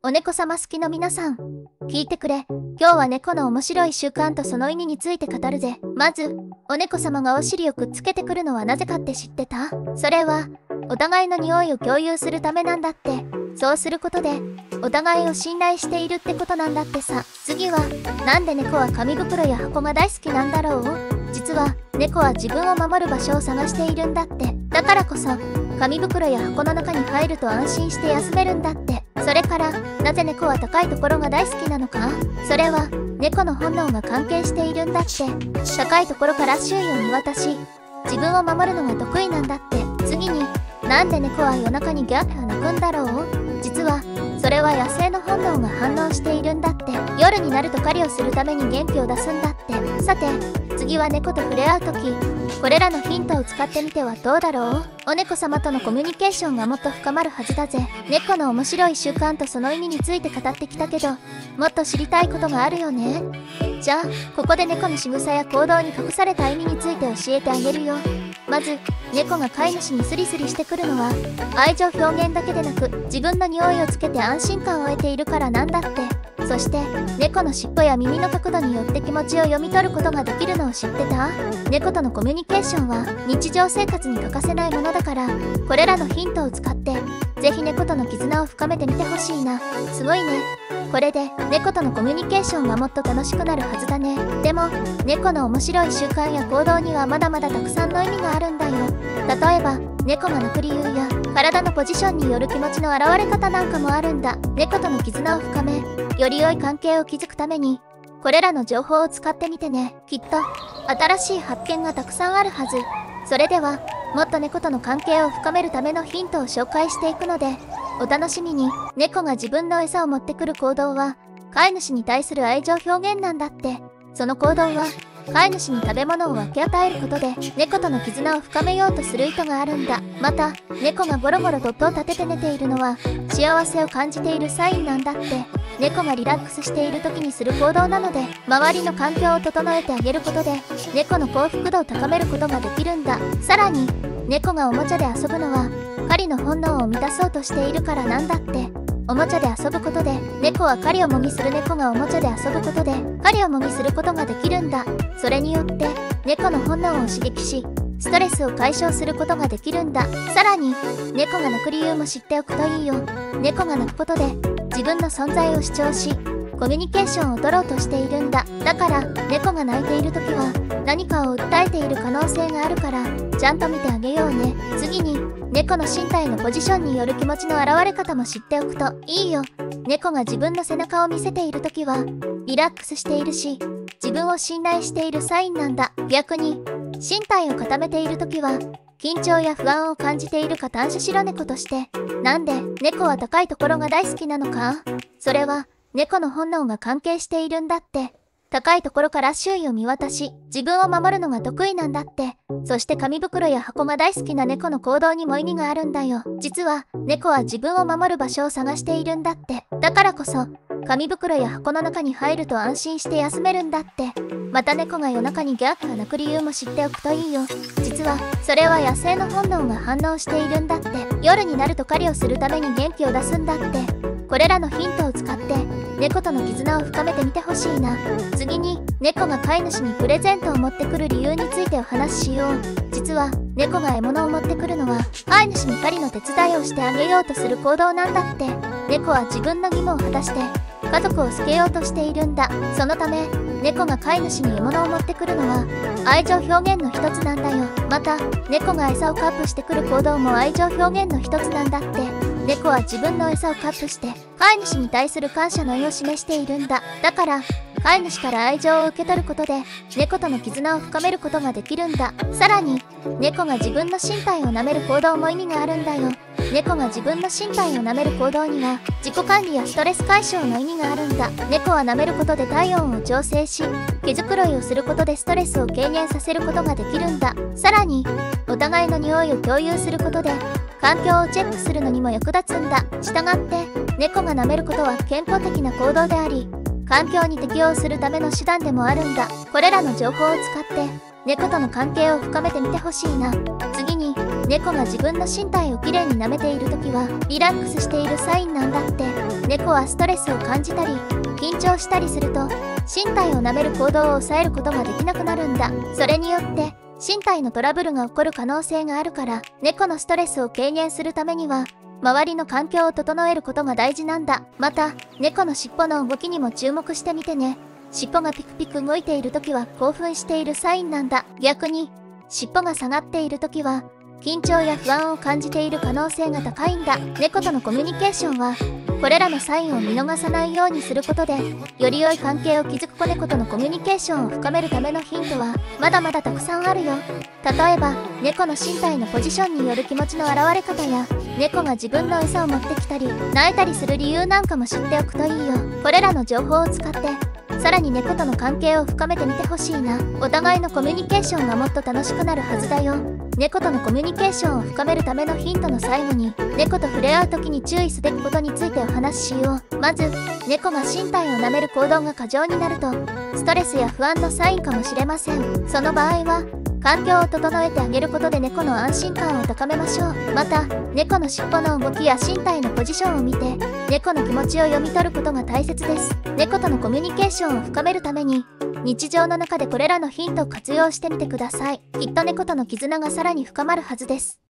お猫様好きの皆さん、聞いてくれ。今日は猫の面白い習慣とその意味について語るぜ。まず、お猫様がお尻をくっつけてくるのはなぜかって知ってた？それは、お互いの匂いを共有するためなんだって。そうすることで、お互いを信頼しているってことなんだってさ。次は、なんで猫は紙袋や箱が大好きなんだろう？実は、猫は自分を守る場所を探しているんだって。だからこそ、紙袋や箱の中に入ると安心して休めるんだって。それから、なぜ猫は高いところが大好きなのか？それは、猫の本能が関係しているんだって。高いところから周囲を見渡し、自分を守るのが得意なんだって。次に、なんで猫は夜中にギャーギャー鳴くんだろう？実は、それは野生の本能が反応しているんだって。夜になると狩りをするために元気を出すんだって。さて、次は猫と触れ合うとき、これらのヒントを使ってみてはどうだろう？お猫様とのコミュニケーションがもっと深まるはずだぜ。猫の面白い習慣とその意味について語ってきたけど、もっと知りたいことがあるよね。じゃあ、ここで猫の仕草や行動に隠された意味について教えてあげるよ。まず、猫が飼い主にスリスリしてくるのは、愛情表現だけでなく、自分の匂いをつけて安心感を得ているからなんだって。そして、猫の尻尾や耳の角度によって気持ちを読み取ることができるのを知ってた？猫とのコミュニケーションは日常生活に欠かせないものだから、これらのヒントを使って、ぜひ猫との絆を深めてみてほしいな。すごいね。これで猫とのコミュニケーションがもっと楽しくなるはずだね。でも、猫の面白い習慣や行動にはまだまだたくさんの意味があるんだよ。例えば、猫が鳴く理由や体のポジションによる気持ちの表れ方なんかもあるんだ。猫との絆を深め、より良い関係を築くために、これらの情報を使ってみてね。きっと、新しい発見がたくさんあるはず。それでは、もっと猫との関係を深めるためのヒントを紹介していくので、お楽しみに。猫が自分の餌を持ってくる行動は、飼い主に対する愛情表現なんだって。その行動は、飼い主に食べ物を分け与えることで、猫との絆を深めようとする意図があるんだ。また、猫がゴロゴロと音を立てて寝ているのは、幸せを感じているサインなんだって。猫がリラックスしている時にする行動なので、周りの環境を整えてあげることで、猫の幸福度を高めることができるんだ。さらに、猫がおもちゃで遊ぶのは、狩りの本能を満たそうとしているからなんだって。おもちゃで遊ぶことで、猫は狩りをもみする猫がおもちゃで遊ぶことで、狩りをもみすることができるんだ。それによって、猫の本能を刺激し、ストレスを解消することができるんだ。さらに、猫が鳴く理由も知っておくといいよ。猫が鳴くことで、自分の存在を主張し、コミュニケーションを取ろうとしているんだ。だから、猫が鳴いているときは、何かを訴えている可能性があるから、ちゃんと見てあげようね。次に、猫の身体のポジションによる気持ちの表れ方も知っておくといいよ。猫が自分の背中を見せているときは、リラックスしているし、自分を信頼しているサインなんだ。逆に、身体を固めているときは、緊張や不安を感じている加担種白猫として、なんで猫は高いところが大好きなのか？それは、猫の本能が関係しているんだって。高いところから周囲を見渡し、自分を守るのが得意なんだって。そして紙袋や箱が大好きな猫の行動にも意味があるんだよ。実は、猫は自分を守る場所を探しているんだって。だからこそ、紙袋や箱の中に入ると安心して休めるんだって。また猫が夜中にギャーギャー鳴く理由も知っておくといいよ。実は、それは野生の本能が反応しているんだって。夜になると狩りをするために元気を出すんだって。これらのヒントを使って、猫との絆を深めてみてほしいな。次に、猫が飼い主にプレゼントを持ってくる理由についてお話ししよう。実は、猫が獲物を持ってくるのは、飼い主に狩りの手伝いをしてあげようとする行動なんだって。猫は自分の義務を果たして、家族を救けようとしているんだ。そのため、猫が飼い主に獲物を持ってくるのは、愛情表現の一つなんだよ。また、猫が餌をカップしてくる行動も愛情表現の一つなんだって。猫は自分の餌をカップして、飼い主に対する感謝の意を示しているんだ。だから、飼い主から愛情を受け取ることで、猫との絆を深めることができるんだ。さらに、猫が自分の身体を舐める行動も意味があるんだよ。猫が自分の身体を舐める行動には、自己管理やストレス解消の意味があるんだ。猫は舐めることで体温を調整し、毛づくろいをすることでストレスを軽減させることができるんだ。さらに、お互いの匂いを共有することで、環境をチェックするのにも役立つんだ。したがって、猫が舐めることは健康的な行動であり、環境に適応するための手段でもあるんだ。これらの情報を使って、猫との関係を深めてみてほしいな。次に、 猫が自分の身体をきれいに舐めている時はリラックスしているサインなんだって。猫はストレスを感じたり緊張したりすると身体を舐める行動を抑えることができなくなるんだ。それによって身体のトラブルが起こる可能性があるから、猫のストレスを軽減するためには周りの環境を整えることが大事なんだ。また猫の尻尾の動きにも注目してみてね。尻尾がピクピク動いている時は興奮しているサインなんだ。逆に尻尾が下がっている時は緊張や不安を感じている可能性が高いんだ。猫とのコミュニケーションはこれらのサインを見逃さないようにすることで、より良い関係を築く子猫とのコミュニケーションを深めるためのヒントはまだまだたくさんあるよ。例えば猫の身体のポジションによる気持ちの現れ方や、猫が自分の餌を持ってきたり泣いたりする理由なんかも知っておくといいよ。これらの情報を使ってさらに猫との関係を深めてみてほしいな。お互いのコミュニケーションがもっと楽しくなるはずだよ。猫とのコミュニケーションを深めるためのヒントの最後に、猫と触れ合う時に注意すべきことについてお話ししよう。まず、猫が身体を舐める行動が過剰になるとストレスや不安のサインかもしれません。その場合は環境を整えてあげることで猫の安心感を高めましょう。また猫の尻尾の動きや身体のポジションを見て猫の気持ちを読み取ることが大切です。猫とのコミュニケーションを深めるために日常の中でこれらのヒントを活用してみてください。きっと猫との絆がさらに深まるはずです。